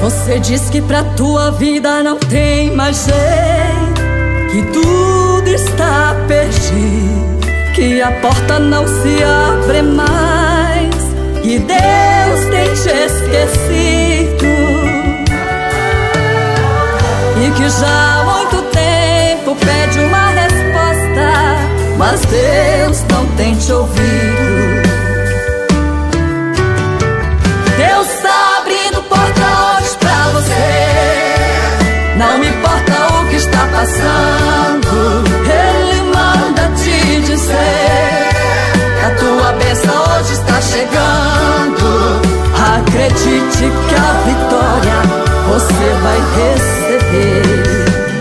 Você diz que pra tua vida não tem mais jeito, que tudo está perdido, que a porta não se abre mais, que Deus tem te esquecido, e que já há muito tempo pede uma resposta, mas Deus não tem te ouvido. Deus está abrindo porta hoje pra você, não importa o que está passando, Ele manda te dizer que a tua bênção hoje está chegando. Acredite que a vitória você vai receber.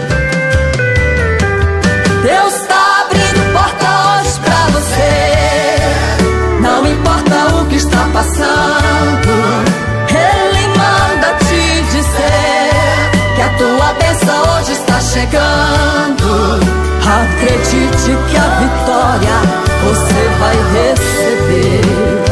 Deus está abrindo porta hoje pra você, não importa o que está passando, Ele manda te dizer que a tua bênção hoje está chegando. Acredite que a vitória você vai receber.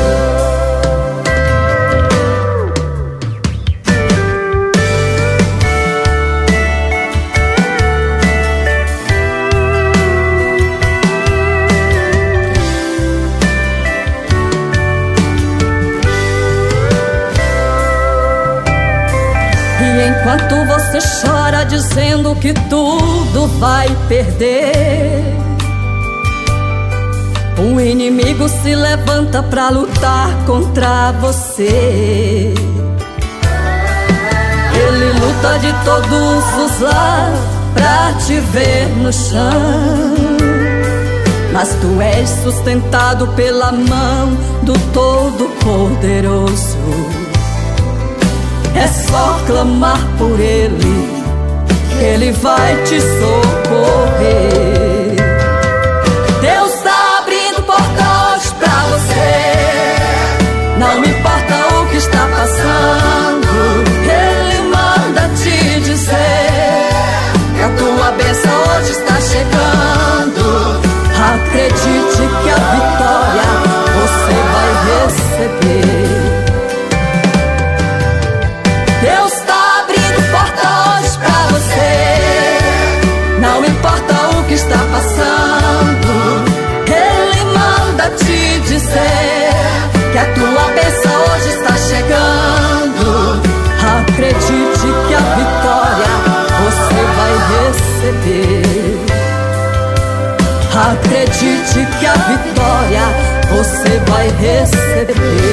Enquanto você chora dizendo que tudo vai perder, o inimigo se levanta pra lutar contra você. Ele luta de todos os lados pra te ver no chão, mas tu és sustentado pela mão do Todo-Poderoso. É só clamar por Ele, Ele vai te socorrer. Deus está abrindo porta hoje pra você, não importa o que está passando, Ele manda te dizer que a tua bênção hoje está chegando. Acredite que a vitória você vai receber. Deus está abrindo porta hoje pra você, não importa o que está passando, Ele manda te dizer que a tua bênção hoje está chegando. Acredite que a vitória você vai receber. Acredite que a vitória você vai receber.